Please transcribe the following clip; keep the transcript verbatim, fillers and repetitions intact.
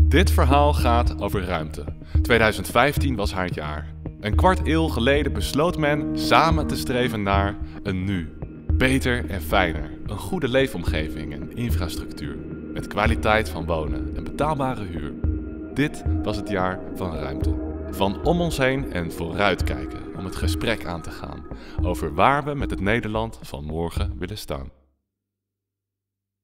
Dit verhaal gaat over ruimte. tweeduizend vijftien was haar jaar. Een kwart eeuw geleden besloot men samen te streven naar een nu. Beter en fijner. Een goede leefomgeving en infrastructuur. Met kwaliteit van wonen en betaalbare huur. Dit was het jaar van ruimte. Van om ons heen en vooruitkijken om het gesprek aan te gaan over waar we met het Nederland van morgen willen staan.